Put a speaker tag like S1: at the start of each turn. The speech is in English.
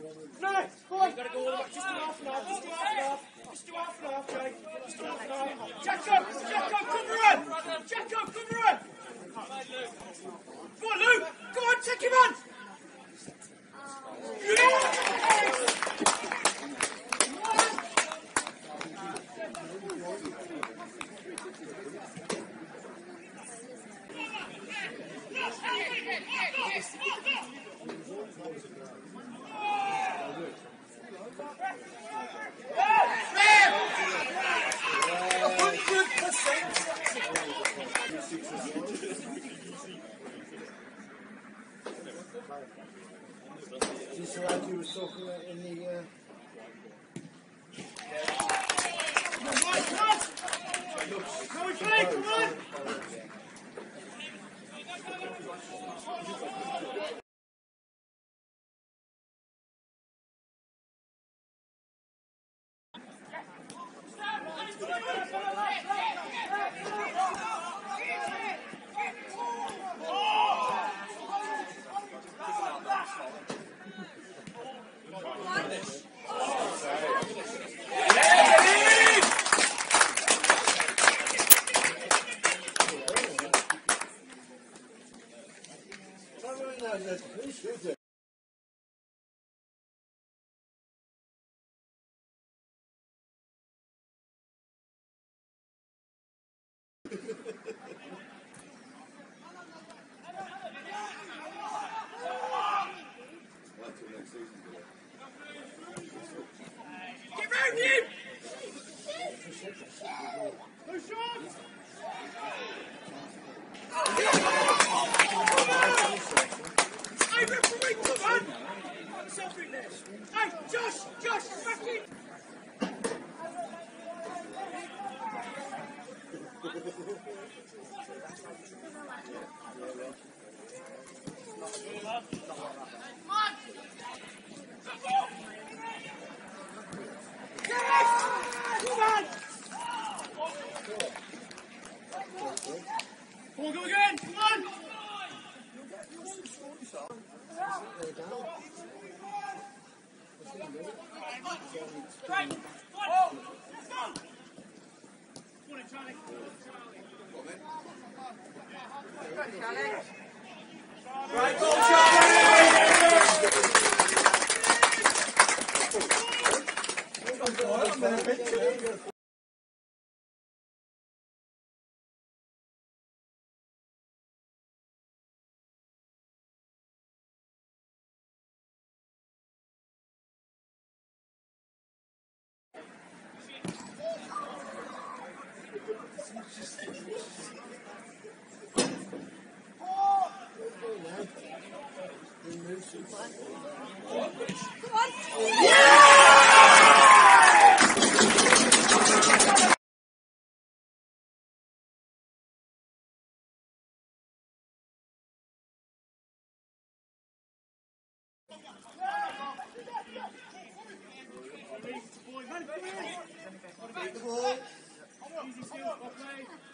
S1: No, come on. You've got to go all the way. Just do half and half. Just do half and half. Just do half and half, Jake. Just do half and half. Jacko, cover her. Jacko, cover her. Go on, Luke. Go on, take him on. Yes!
S2: Just like you were talking about in the
S1: Come on, play, come on! Get round him! No shots! Hey, referee, come on! Something there. Hey, Josh, back in! Come on, go again! Come on! Right! Oh! Let's go! Come on, Charlie. Right, go, Charlie! Easy, still, okay.